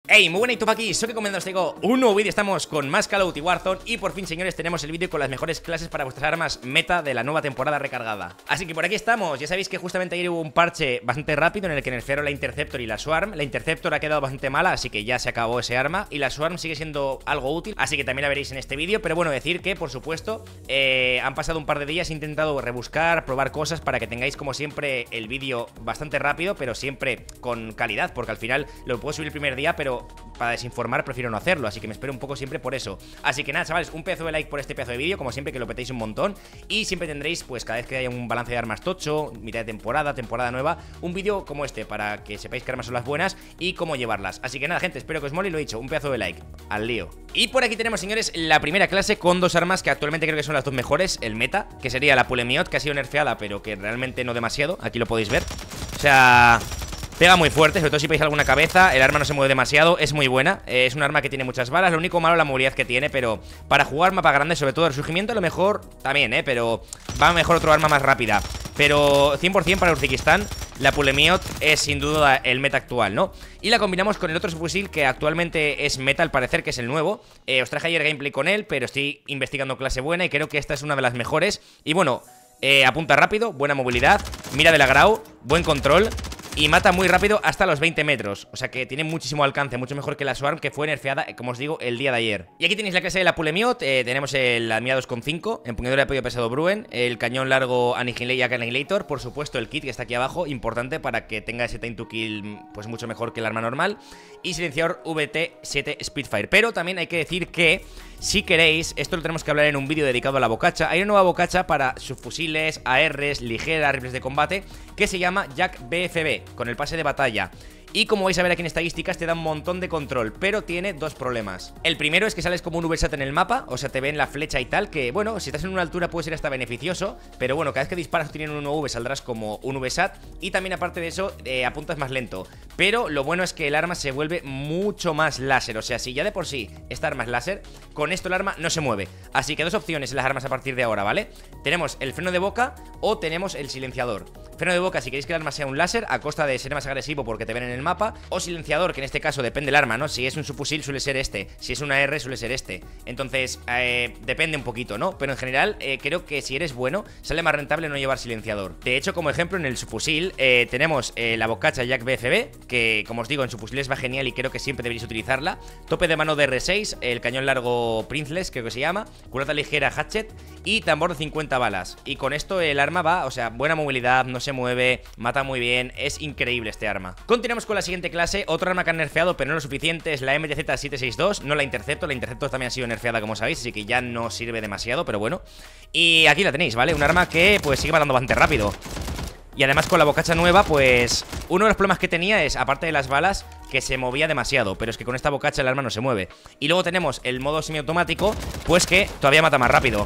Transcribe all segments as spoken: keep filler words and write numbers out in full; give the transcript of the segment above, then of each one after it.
Hey, muy buena, y topa aquí, soy que comiendo os traigo un nuevo vídeo. Estamos con más Call of Duty Warzone y por fin, señores, tenemos el vídeo con las mejores clases para vuestras armas meta de la nueva temporada recargada. Así que por aquí estamos. Ya sabéis que justamente ayer hubo un parche bastante rápido en el que nerfearon la Interceptor y la Swarm. La Interceptor ha quedado bastante mala, así que ya se acabó ese arma, y la Swarm sigue siendo algo útil, así que también la veréis en este vídeo. Pero bueno, decir que, por supuesto, eh, han pasado un par de días, he intentado rebuscar, probar cosas para que tengáis, como siempre, el vídeo bastante rápido, pero siempre con calidad, porque al final lo puedo subir el primer día, pero para desinformar prefiero no hacerlo, así que me espero un poco siempre por eso. Así que nada, chavales, un pedazo de like por este pedazo de vídeo, como siempre, que lo petéis un montón. Y siempre tendréis, pues cada vez que haya un balance de armas tocho, mitad de temporada, temporada nueva, un vídeo como este, para que sepáis qué armas son las buenas y cómo llevarlas. Así que nada, gente, espero que os mole, y lo he dicho, un pedazo de like, al lío. Y por aquí tenemos, señores, la primera clase con dos armas que actualmente creo que son las dos mejores, el meta, que sería la Pulemiot, que ha sido nerfeada, pero que realmente no demasiado, aquí lo podéis ver. O sea... pega muy fuerte, sobre todo si veis alguna cabeza. El arma no se mueve demasiado, es muy buena. eh, Es un arma que tiene muchas balas, lo único malo es la movilidad que tiene. Pero para jugar mapa grande, sobre todo el surgimiento, a lo mejor también, eh pero va mejor otro arma más rápida. Pero cien por cien para Uzbekistán, la Pulemiot es sin duda el meta actual, ¿no? Y la combinamos con el otro subfusil que actualmente es meta, al parecer, que es el nuevo. eh, Os traje ayer gameplay con él, pero estoy investigando clase buena y creo que esta es una de las mejores. Y bueno, eh, apunta rápido, buena movilidad, mira de la Grau, buen control y mata muy rápido hasta los veinte metros. O sea que tiene muchísimo alcance, mucho mejor que la Swarm, que fue nerfeada, como os digo, el día de ayer. Y aquí tenéis la clase de la Pulemiot. eh, Tenemos el, la mira dos coma cinco, empuñadura de apoyo pesado Bruen, el cañón largo Annihilator, por supuesto el kit que está aquí abajo, importante para que tenga ese time to kill pues mucho mejor que el arma normal, y silenciador V T siete Spitfire. Pero también hay que decir que, si queréis, esto lo tenemos que hablar en un vídeo dedicado a la bocacha. Hay una nueva bocacha para subfusiles, A Rs, ligeras, rifles de combate, que se llama Jack B F B, con el pase de batalla. Y como vais a ver aquí en estadísticas, te da un montón de control, pero tiene dos problemas. El primero es que sales como un V SAT en el mapa, o sea, te ven la flecha y tal, que bueno, si estás en una altura puede ser hasta beneficioso, pero bueno, cada vez que disparas teniendo un V saldrás como un V SAT. Y también, aparte de eso, eh, apuntas más lento. Pero lo bueno es que el arma se vuelve mucho más láser, o sea, si ya de por sí esta arma es láser, con esto el arma no se mueve. Así que dos opciones en las armas a partir de ahora, ¿vale? Tenemos el freno de boca o tenemos el silenciador. Freno de boca si queréis que el arma sea un láser, a costa de ser más agresivo porque te ven en el mapa, o silenciador, que en este caso depende del arma, ¿no? Si es un subfusil suele ser este, si es una R suele ser este. Entonces, eh, depende un poquito, ¿no? Pero en general, eh, creo que si eres bueno, sale más rentable no llevar silenciador. De hecho, como ejemplo, en el subfusil eh, tenemos eh, la bocacha Jack B F B, que como os digo, en subfusiles va genial y creo que siempre deberéis utilizarla. Tope de mano de R seis, el cañón largo Princess, creo que se llama, culata ligera Hatchet y tambor de cincuenta balas. Y con esto el arma va, o sea, buena movilidad, no se mueve, mata muy bien, es increíble este arma. Continuamos con la siguiente clase, otra arma que han nerfeado, pero no lo suficiente, es la M T Z siete seis dos, no la Interceptor. La Interceptor también ha sido nerfeada, como sabéis, así que ya no sirve demasiado, pero bueno. Y aquí la tenéis, ¿vale? Un arma que pues sigue matando bastante rápido. Y además con la bocacha nueva, pues uno de los problemas que tenía es, aparte de las balas, que se movía demasiado, pero es que con esta bocacha el arma no se mueve. Y luego tenemos el modo semiautomático, pues que todavía mata más rápido.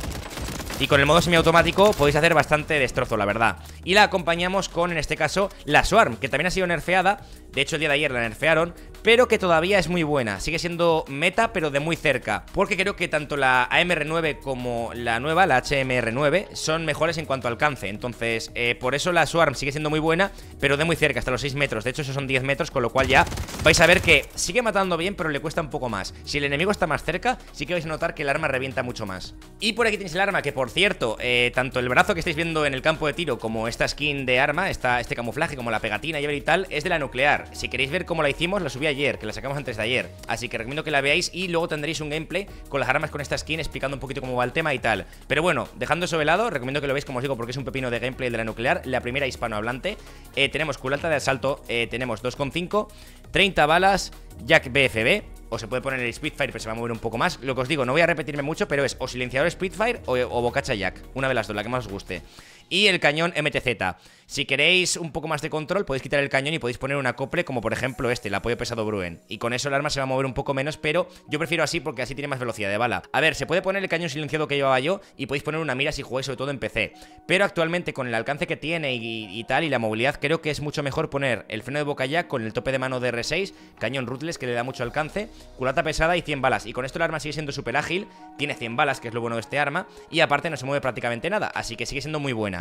Y con el modo semiautomático podéis hacer bastante destrozo, la verdad. Y la acompañamos con, en este caso, la Swarm, que también ha sido nerfeada. De hecho, el día de ayer la nerfearon, pero que todavía es muy buena. Sigue siendo meta, pero de muy cerca, porque creo que tanto la A M R nueve como la nueva, la H M R nueve, son mejores en cuanto a alcance. Entonces, eh, por eso la Swarm sigue siendo muy buena, pero de muy cerca, hasta los seis metros. De hecho, esos son diez metros, con lo cual ya vais a ver que sigue matando bien, pero le cuesta un poco más. Si el enemigo está más cerca, sí que vais a notar que el arma revienta mucho más. Y por aquí tenéis el arma que, por cierto, eh, tanto el brazo que estáis viendo en el campo de tiro como esta skin de arma, esta, este camuflaje, como la pegatina y tal, es de la nuclear. Si queréis ver cómo la hicimos, la subí ayer, que la sacamos antes de ayer. Así que recomiendo que la veáis y luego tendréis un gameplay con las armas con esta skin explicando un poquito cómo va el tema y tal. Pero bueno, dejando eso de lado, recomiendo que lo veáis, como os digo, porque es un pepino de gameplay de la nuclear, la primera hispanohablante. eh, Tenemos culata de asalto, eh, tenemos dos coma cinco, treinta balas, Jack B F B. O se puede poner el Spitfire, pero se va a mover un poco más. Lo que os digo, no voy a repetirme mucho, pero es o silenciador Spitfire o, o bocacha Jack, una de las dos, la que más os guste. Y el cañón M T Z. Si queréis un poco más de control, podéis quitar el cañón y podéis poner un acople, como por ejemplo este, el apoyo pesado Bruen. Y con eso el arma se va a mover un poco menos, pero yo prefiero así porque así tiene más velocidad de bala. A ver, se puede poner el cañón silenciado que llevaba yo y podéis poner una mira si jugáis sobre todo en P C. Pero actualmente, con el alcance que tiene y, y tal, y la movilidad, creo que es mucho mejor poner el freno de boca Jack con el tope de mano de R seis, cañón Ruthless, que le da mucho alcance, culata pesada y cien balas. Y con esto el arma sigue siendo súper ágil, tiene cien balas, que es lo bueno de este arma, y aparte no se mueve prácticamente nada, así que sigue siendo muy buena.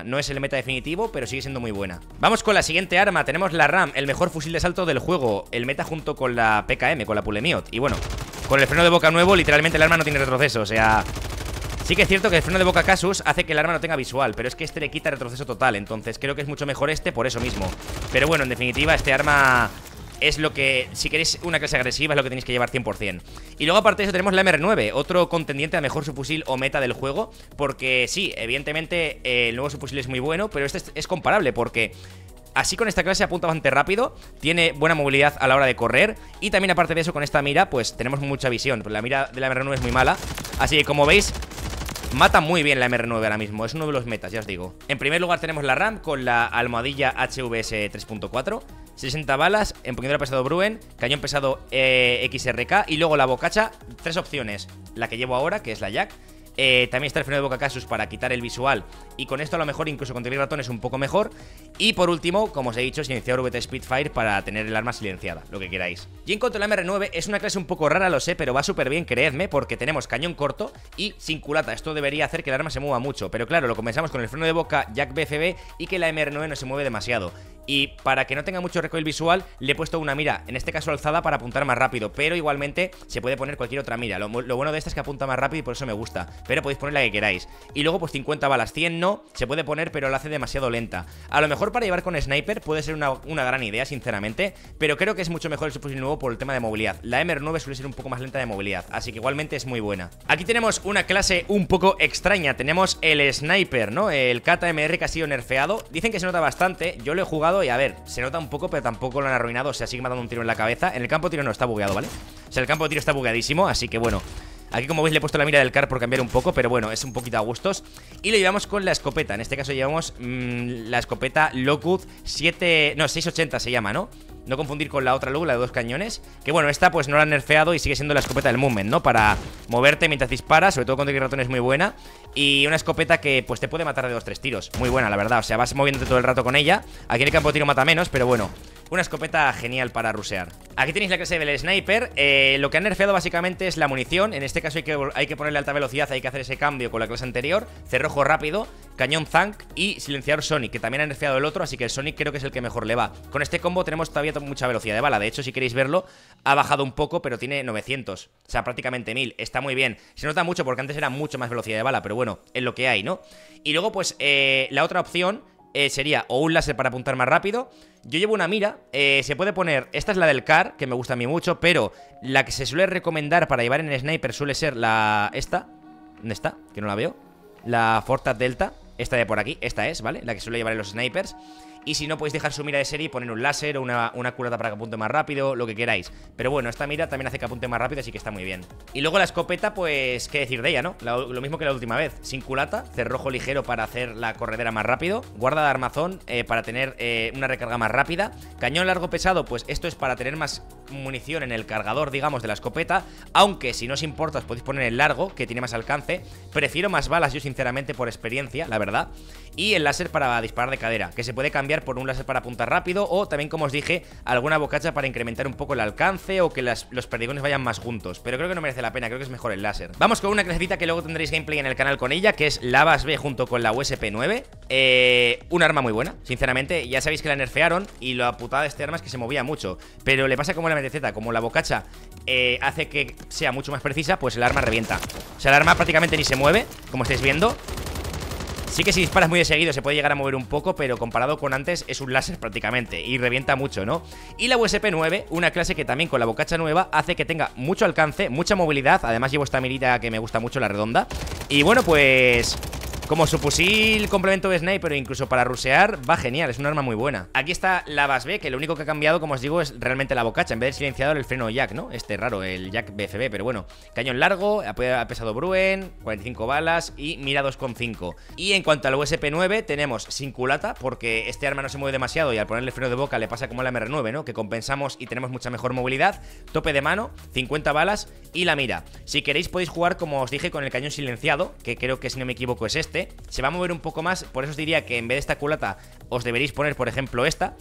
buena. No es el meta definitivo, pero sigue siendo muy buena. Vamos con la siguiente arma. Tenemos la RAM, el mejor fusil de asalto del juego. El meta junto con la P K M, con la Pulemiot. Y bueno, con el freno de boca nuevo, literalmente el arma no tiene retroceso. O sea, sí que es cierto que el freno de boca Casus hace que el arma no tenga visual, pero es que este le quita retroceso total. Entonces creo que es mucho mejor este por eso mismo. Pero bueno, en definitiva, este arma es lo que, si queréis una clase agresiva, es lo que tenéis que llevar cien por cien. Y luego aparte de eso tenemos la M R nueve, otro contendiente a mejor subfusil o meta del juego. Porque sí, evidentemente eh, el nuevo subfusil es muy bueno, pero este es, es comparable porque así con esta clase apunta bastante rápido, tiene buena movilidad a la hora de correr. Y también aparte de eso, con esta mira, pues tenemos mucha visión. La mira de la M R nueve es muy mala, así que como veis, mata muy bien la M R nueve ahora mismo, es uno de los metas, ya os digo. En primer lugar tenemos la RAM con la almohadilla H V S tres punto cuatro, sesenta balas, empuñadura pesado Bruen, cañón pesado eh, X R K y luego la bocacha, tres opciones. La que llevo ahora, que es la Jack. Eh, también está el freno de boca Casus para quitar el visual, y con esto a lo mejor incluso con ratón es un poco mejor. Y por último, como os he dicho, silenciador V T Spitfire para tener el arma silenciada, lo que queráis. Y en cuanto a la M R nueve, es una clase un poco rara, lo sé, pero va súper bien, creedme, porque tenemos cañón corto y sin culata. Esto debería hacer que el arma se mueva mucho, pero claro, lo comenzamos con el freno de boca Jack B F B y que la M R nueve no se mueve demasiado. Y para que no tenga mucho recoil visual, le he puesto una mira, en este caso alzada, para apuntar más rápido. Pero igualmente se puede poner cualquier otra mira. Lo, lo bueno de esta es que apunta más rápido y por eso me gusta. Pero podéis poner la que queráis. Y luego pues cincuenta balas, cien no, se puede poner, pero la hace demasiado lenta. A lo mejor para llevar con sniper puede ser una, una gran idea, sinceramente. Pero creo que es mucho mejor el subfusil nuevo por el tema de movilidad. La M R nueve suele ser un poco más lenta de movilidad, así que igualmente es muy buena. Aquí tenemos una clase un poco extraña. Tenemos el sniper, ¿no? El K T M R que ha sido nerfeado. Dicen que se nota bastante, yo lo he jugado y a ver, se nota un poco, pero tampoco lo han arruinado. O sea, sigue matando un tiro en la cabeza. En el campo de tiro no está bugueado, ¿vale? O sea, el campo de tiro está bugueadísimo, así que bueno. Aquí como veis le he puesto la mira del car por cambiar un poco, pero bueno, es un poquito a gustos. Y lo llevamos con la escopeta, en este caso llevamos mmm, la escopeta Lockwood siete, no, seiscientos ochenta se llama, ¿no? No confundir con la otra luego, la de dos cañones. Que bueno, esta pues no la han nerfeado y sigue siendo la escopeta del movement, ¿no? Para moverte mientras disparas, sobre todo contra el ratón es muy buena. Y una escopeta que pues te puede matar de dos tres tiros. Muy buena, la verdad, o sea, vas moviéndote todo el rato con ella. Aquí en el campo de tiro mata menos, pero bueno, una escopeta genial para rusear. Aquí tenéis la clase del sniper. eh, Lo que han nerfeado básicamente es la munición. En este caso hay que, hay que ponerle alta velocidad. Hay que hacer ese cambio con la clase anterior. Cerrojo rápido, cañón Zank y silenciador Sonic, que también ha nerfeado el otro, así que el Sonic creo que es el que mejor le va. Con este combo tenemos todavía mucha velocidad de bala. De hecho, si queréis verlo, ha bajado un poco, pero tiene novecientos, o sea, prácticamente mil. Está muy bien, se nota mucho porque antes era mucho más velocidad de bala, pero bueno, es lo que hay, ¿no? Y luego pues eh, la otra opción eh, sería o un láser para apuntar más rápido. Yo llevo una mira, eh, se puede poner, esta es la del car, que me gusta a mí mucho, pero la que se suele recomendar para llevar en el sniper suele ser la... esta, ¿dónde está? Que no la veo. La Fortat Delta, esta de por aquí, esta es, ¿vale? La que suele llevar en los snipers. Y si no, podéis dejar su mira de serie y poner un láser o una, una culata para que apunte más rápido, lo que queráis. Pero bueno, esta mira también hace que apunte más rápido, así que está muy bien. Y luego la escopeta, pues, qué decir de ella, ¿no? La, lo mismo que la última vez. Sin culata, cerrojo ligero para hacer la corredera más rápido, guarda de armazón eh, para tener eh, una recarga más rápida, cañón largo pesado, pues esto es para tener más munición en el cargador, digamos, de la escopeta. Aunque si no os importa os podéis poner el largo, que tiene más alcance. Prefiero más balas yo, sinceramente, por experiencia, la verdad. Y el láser para disparar de cadera, que se puede cambiar por un láser para apuntar rápido, o también, como os dije, alguna bocacha para incrementar un poco el alcance o que las, los perdigones vayan más juntos. Pero creo que no merece la pena, creo que es mejor el láser. Vamos con una clasecita que luego tendréis gameplay en el canal con ella, que es la A V A S B junto con la U S P nueve. eh, Un arma muy buena, sinceramente. Ya sabéis que la nerfearon y la putada de este arma es que se movía mucho, pero le pasa como la M T Z, como la bocacha eh, hace que sea mucho más precisa, pues el arma revienta. O sea, el arma prácticamente ni se mueve, como estáis viendo. Sí que si disparas muy de seguido se puede llegar a mover un poco, pero comparado con antes es un láser prácticamente y revienta mucho, ¿no? Y la U S P nueve, una clase que también con la bocacha nueva hace que tenga mucho alcance, mucha movilidad. Además llevo esta mirita que me gusta mucho, la redonda. Y bueno, pues... como su fusil complemento de sniper o incluso para rusear, va genial, es un arma muy buena. Aquí está la A V A S B, que lo único que ha cambiado, como os digo, es realmente la bocacha. En vez del silenciador, el freno Jack, ¿no? Este raro, el Jack B F B, pero bueno. Cañón largo, ha pesado Bruen, cuarenta y cinco balas y mira dos coma cinco. Y en cuanto al U S P nueve, tenemos sin culata, porque este arma no se mueve demasiado y al ponerle freno de boca le pasa como a la M R nueve, ¿no? Que compensamos y tenemos mucha mejor movilidad. Tope de mano, cincuenta balas y la mira. Si queréis podéis jugar, como os dije, con el cañón silenciado, que creo que si no me equivoco es este. Se va a mover un poco más, por eso os diría que en vez de esta culata os deberéis poner, por ejemplo, esta.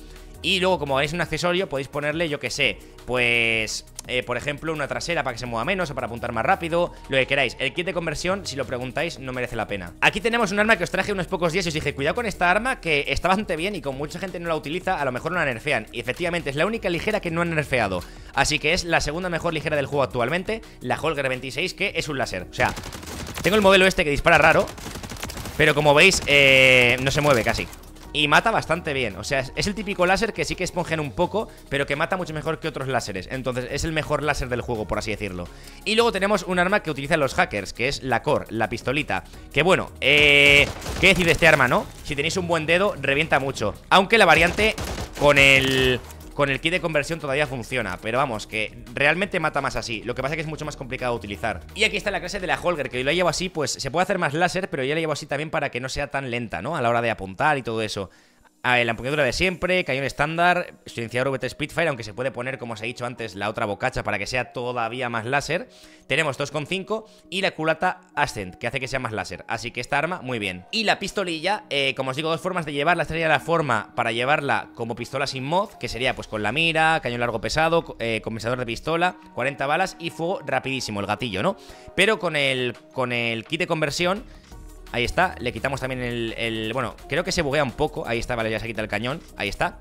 Y luego, como veis, un accesorio podéis ponerle, yo que sé, pues... Eh, por ejemplo, una trasera para que se mueva menos o para apuntar más rápido, lo que queráis. El kit de conversión, si lo preguntáis, no merece la pena. Aquí tenemos un arma que os traje unos pocos días y os dije, cuidado con esta arma que está bastante bien y como mucha gente no la utiliza, a lo mejor no la nerfean. Y efectivamente es la única ligera que no han nerfeado. Así que es la segunda mejor ligera del juego actualmente, la Holger veintiséis, que es un láser. O sea, tengo el modelo este que dispara raro, pero como veis, eh, no se mueve casi. Y mata bastante bien, o sea, es, es el típico láser que sí que esponjan un poco, pero que mata mucho mejor que otros láseres. Entonces es el mejor láser del juego, por así decirlo. Y luego tenemos un arma que utilizan los hackers, que es la Core, la pistolita. Que bueno, eh... ¿qué decir de este arma, no? Si tenéis un buen dedo, revienta mucho. Aunque la variante con el... con el kit de conversión todavía funciona, pero vamos, que realmente mata más así. Lo que pasa es que es mucho más complicado de utilizar. Y aquí está la clase de la Holger, que yo la llevo así, pues se puede hacer más láser, pero yo la llevo así también para que no sea tan lenta, ¿no? A la hora de apuntar y todo eso. Ah, la empuñadura de siempre, cañón estándar, silenciador V T Spitfire, aunque se puede poner, como os he dicho antes, la otra bocacha para que sea todavía más láser. Tenemos dos coma cinco y la culata Ascent, que hace que sea más láser. Así que esta arma, muy bien. Y la pistolilla, eh, como os digo, dos formas de llevarla. Esta sería la forma para llevarla como pistola sin mod, que sería pues con la mira, cañón largo pesado, eh, compensador de pistola, cuarenta balas y fuego rapidísimo, el gatillo, ¿no? Pero con el, con el kit de conversión... Ahí está, le quitamos también el, el... Bueno, creo que se buguea un poco. Ahí está, vale, ya se quita el cañón. Ahí está.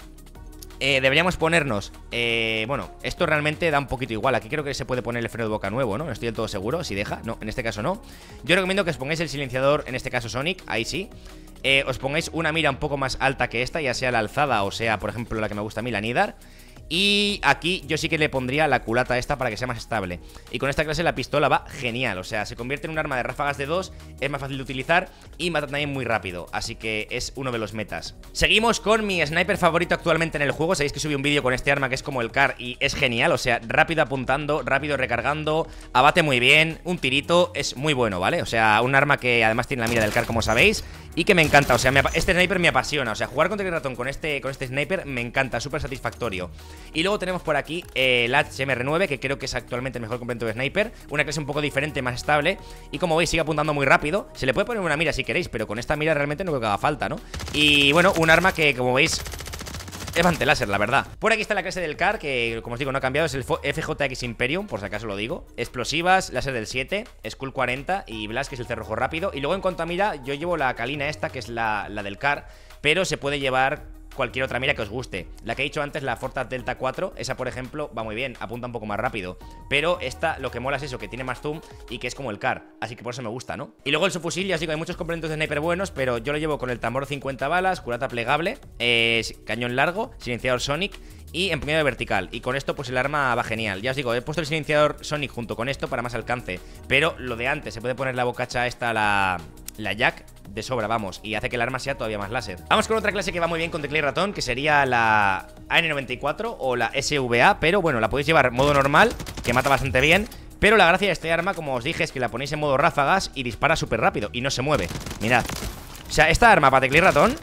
eh, Deberíamos ponernos eh, Bueno, esto realmente da un poquito igual. Aquí creo que se puede poner el freno de boca nuevo, ¿no? No estoy del todo seguro, si deja, no, en este caso no. Yo recomiendo que os pongáis el silenciador, en este caso Sonic, ahí sí. eh, Os pongáis una mira un poco más alta que esta, ya sea la alzada o sea, por ejemplo, la que me gusta a mí, la Nidar. Y aquí yo sí que le pondría la culata esta para que sea más estable. Y con esta clase la pistola va genial. O sea, se convierte en un arma de ráfagas de dos, es más fácil de utilizar y mata también muy rápido. Así que es uno de los metas. Seguimos con mi sniper favorito actualmente en el juego. Sabéis que subí un vídeo con este arma que es como el C A R y es genial. O sea, rápido apuntando, rápido recargando, abate muy bien, un tirito, es muy bueno, ¿vale? O sea, un arma que además tiene la mira del C A R, como sabéis, y que me encanta. O sea, me, este sniper me apasiona. O sea, jugar contra el ratón con este, con este sniper me encanta, súper satisfactorio. Y luego tenemos por aquí eh, el H M R nueve, que creo que es actualmente el mejor complemento de sniper. Una clase un poco diferente, más estable. Y como veis, sigue apuntando muy rápido. Se le puede poner una mira si queréis, pero con esta mira realmente no creo que haga falta, ¿no? Y bueno, un arma que, como veis, es bastante láser, la verdad. Por aquí está la clase del C A R, que como os digo no ha cambiado. Es el F J X Imperium, por si acaso lo digo. Explosivas, láser del siete, Skull cuarenta y Blast, que es el cerrojo rápido. Y luego en cuanto a mira, yo llevo la Kalina esta, que es la, la del C A R, pero se puede llevar cualquier otra mira que os guste. La que he dicho antes, la Fortas Delta cuatro, esa por ejemplo va muy bien, apunta un poco más rápido. Pero esta lo que mola es eso, que tiene más zoom y que es como el C A R, así que por eso me gusta, ¿no? Y luego el subfusil, ya os digo, hay muchos complementos de sniper buenos, pero yo lo llevo con el tambor cincuenta balas, culata plegable, eh, cañón largo, silenciador Sonic y empuñadura vertical. Y con esto pues el arma va genial. Ya os digo, he puesto el silenciador Sonic junto con esto para más alcance, pero lo de antes, se puede poner la bocacha esta, la... la Jack, de sobra, vamos, y hace que el arma sea todavía más láser. Vamos con otra clase que va muy bien con teclado y ratón, que sería la A N noventa y cuatro o la S V A, pero bueno, la podéis llevar en modo normal, que mata bastante bien. Pero la gracia de este arma, como os dije, es que la ponéis en modo ráfagas y dispara súper rápido y no se mueve. Mirad. O sea, esta arma para teclado y ratón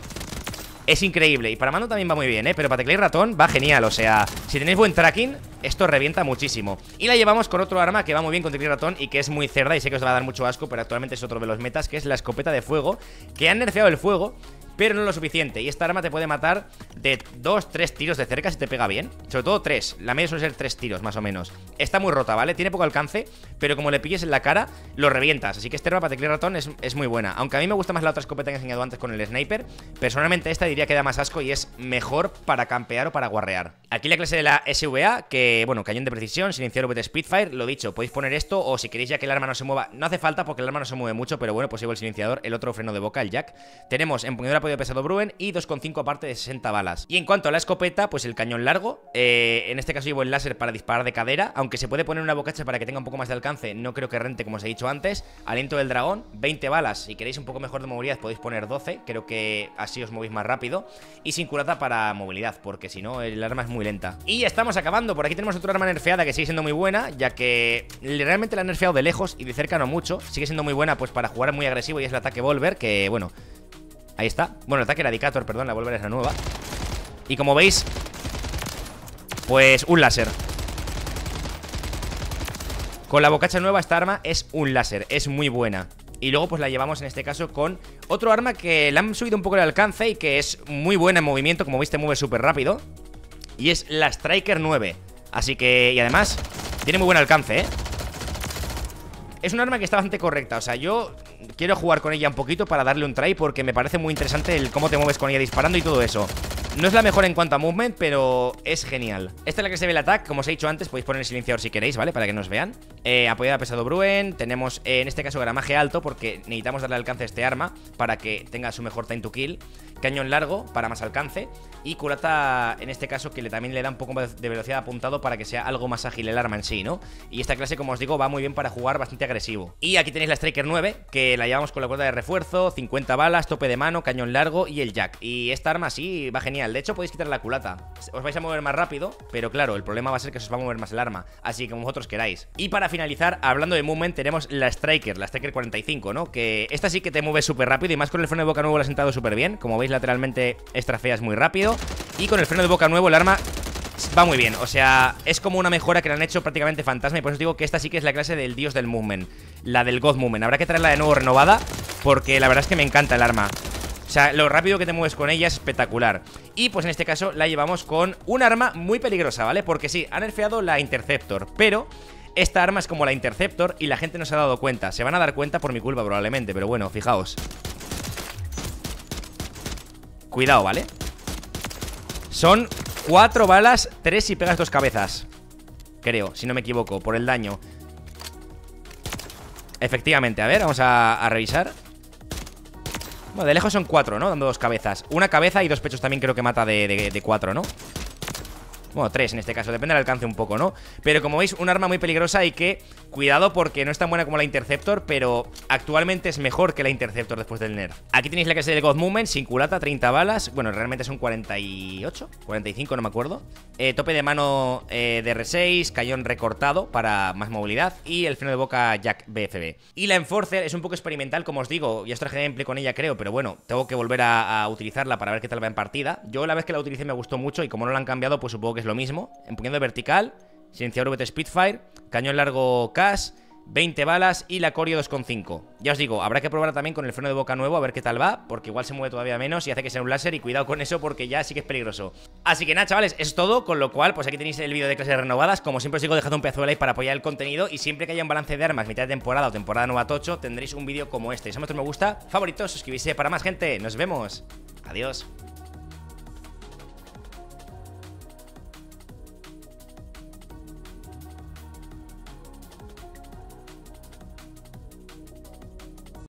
es increíble. Y para mando también va muy bien, ¿eh? Pero para teclado y ratón va genial. O sea, si tenéis buen tracking, esto revienta muchísimo. Y la llevamos con otro arma que va muy bien con teclado y ratón y que es muy cerda y sé que os va a dar mucho asco, pero actualmente es otro de los metas, que es la escopeta de fuego, que han nerfeado el fuego, pero no lo suficiente. Y esta arma te puede matar de dos, tres tiros de cerca si te pega bien. Sobre todo tres, la media suele ser tres tiros más o menos. Está muy rota, ¿vale? Tiene poco alcance, pero como le pilles en la cara, lo revientas. Así que esta arma para teclado y ratón es, es muy buena. Aunque a mí me gusta más la otra escopeta que he enseñado antes con el sniper, personalmente esta diría que da más asco y es mejor para campear o para guarrear. Aquí la clase de la S V A, que bueno, cañón de precisión, silenciador V T Spitfire, lo dicho, podéis poner esto, o si queréis ya que el arma no se mueva, no hace falta porque el arma no se mueve mucho, pero bueno, pues llevo el silenciador, el otro freno de boca, el Jack. Tenemos empuñadura apoyo pesado Bruen y dos coma cinco aparte de sesenta balas. Y en cuanto a la escopeta, pues el cañón largo, eh, en este caso llevo el láser para disparar de cadera, aunque se puede poner una bocacha para que tenga un poco más de alcance, no creo que rente como os he dicho antes. Aliento del dragón, veinte balas, si queréis un poco mejor de movilidad podéis poner doce, creo que así os movéis más rápido. Y sin culata para movilidad, porque si no el arma es muy lenta. Y ya estamos acabando, por aquí tenemos otra arma nerfeada que sigue siendo muy buena, ya que realmente la han nerfeado de lejos y de cerca no mucho. Sigue siendo muy buena pues para jugar muy agresivo y es el ataque Volver, que bueno, ahí está. Bueno, el ataque Eradicator, perdón, la Volver es la nueva. Y como veis, pues un láser. Con la bocacha nueva esta arma es un láser, es muy buena. Y luego pues la llevamos en este caso con otro arma que le han subido un poco el alcance y que es muy buena en movimiento. Como veis te mueve súper rápido. y es la Striker nueve. Así que, y además, tiene muy buen alcance, ¿eh? Es un arma que está bastante correcta, o sea, yo quiero jugar con ella un poquito para darle un try porque me parece muy interesante el cómo te mueves con ella disparando y todo eso. No es la mejor en cuanto a movement, pero es genial. Esta es la que se ve el ataque, como os he dicho antes, podéis poner el silenciador si queréis, ¿vale? Para que nos vean. eh, Apoyada a pesado Bruen, tenemos eh, en este caso gramaje alto porque necesitamos darle alcance a este arma para que tenga su mejor time to kill. Cañón largo para más alcance y culata en este caso que le, también le da un poco de velocidad apuntado para que sea algo más ágil el arma en sí, ¿no? Y esta clase, como os digo, va muy bien para jugar bastante agresivo. Y aquí tenéis la Striker nueve, que la llevamos con la cuota de refuerzo, cincuenta balas, tope de mano, cañón largo y el jack. Y esta arma sí va genial, de hecho podéis quitar la culata. Os vais a mover más rápido, pero claro, el problema va a ser que os va a mover más el arma, así que como vosotros queráis. Y para finalizar, hablando de movement, tenemos la Striker, la Striker cuarenta y cinco, ¿no? Que esta sí que te mueve súper rápido y más con el freno de boca nuevo lo ha sentado súper bien. Como veis, lateralmente estrafeas muy rápido y con el freno de boca nuevo el arma va muy bien, o sea, es como una mejora que le han hecho prácticamente fantasma. Y por eso os digo que esta sí que es la clase del dios del movement, la del God Movement. Habrá que traerla de nuevo renovada porque la verdad es que me encanta el arma. O sea, lo rápido que te mueves con ella es espectacular. Y pues en este caso la llevamos con un arma muy peligrosa, ¿vale? Porque sí, han nerfeado la Interceptor, pero esta arma es como la Interceptor y la gente no se ha dado cuenta. Se van a dar cuenta por mi culpa probablemente, pero bueno, fijaos. Cuidado, ¿vale? Son cuatro balas, tres si pegas dos cabezas. Creo, si no me equivoco, por el daño. Efectivamente, a ver, vamos a, a revisar. Bueno, de lejos son cuatro, ¿no? Dando dos cabezas. Una cabeza y dos pechos también creo que mata de, de, de cuatro, ¿no? Bueno, tres en este caso, depende del alcance un poco, ¿no? Pero como veis, un arma muy peligrosa y que, cuidado porque no es tan buena como la Interceptor, pero actualmente es mejor que la Interceptor después del nerf. Aquí tenéis la clase del God Movement, sin culata, treinta balas. Bueno, realmente son cuarenta y ocho, cuarenta y cinco, no me acuerdo. eh, Tope de mano eh, de R seis, cañón recortado para más movilidad y el freno de boca Jack B F B. Y la Enforcer es un poco experimental, como os digo. Ya os traje gameplay con ella, creo, pero bueno, tengo que volver a, a utilizarla para ver qué tal va en partida. Yo la vez que la utilicé me gustó mucho y como no la han cambiado, pues supongo que es lo mismo. Empuñando vertical, silenciador V T Spitfire, cañón largo C A S, veinte balas y la Corio dos coma cinco. Ya os digo, habrá que probar también con el freno de boca nuevo a ver qué tal va, porque igual se mueve todavía menos y hace que sea un láser y cuidado con eso porque ya sí que es peligroso. Así que nada, chavales, es todo, con lo cual pues aquí tenéis el vídeo de clases renovadas. Como siempre os digo, dejad un pedazo de like para apoyar el contenido y siempre que haya un balance de armas mitad de temporada o temporada nueva tocho, tendréis un vídeo como este. Si os me gusta, favoritos, suscribirse para más gente. Nos vemos. Adiós.